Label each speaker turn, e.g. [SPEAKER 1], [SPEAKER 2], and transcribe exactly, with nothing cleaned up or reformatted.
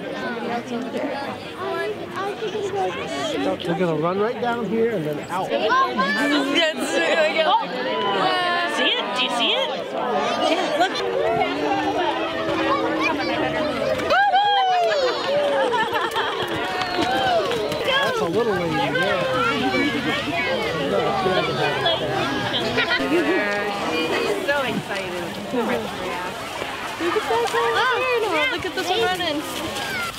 [SPEAKER 1] We're gonna run right down here and then out.
[SPEAKER 2] See it? Do you see it? Yeah, look.
[SPEAKER 1] That's a little lady there.
[SPEAKER 3] She's so excited.
[SPEAKER 2] Look at that guy. Look at this one running.